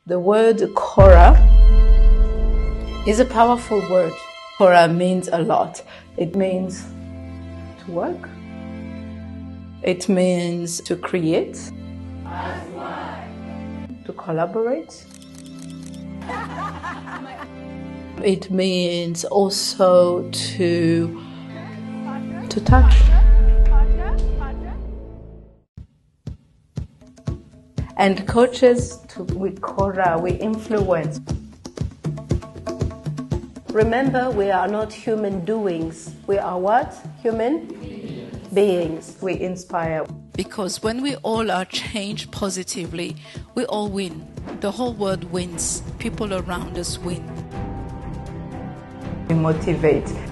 The word KORA is a powerful word. KORA means a lot. It means to work. It means to create. To collaborate. It means also to touch. And coaches with KORA, we influence. Remember, we are not human doings. We are what? Human beings. We inspire. Because when we all are changed positively, we all win. The whole world wins. People around us win. We motivate.